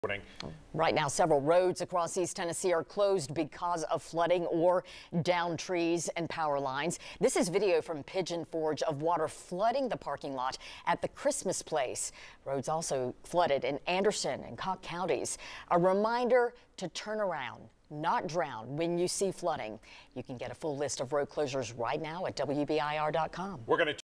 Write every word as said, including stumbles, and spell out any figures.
Right now, several roads across East Tennessee are closed because of flooding or downed trees and power lines. This is video from Pigeon Forge of water flooding the parking lot at the Christmas place. Roads also flooded in Anderson and Cobb counties. A reminder to turn around, not drown when you see flooding. You can get a full list of road closures right now at W B I R dot com. We're going to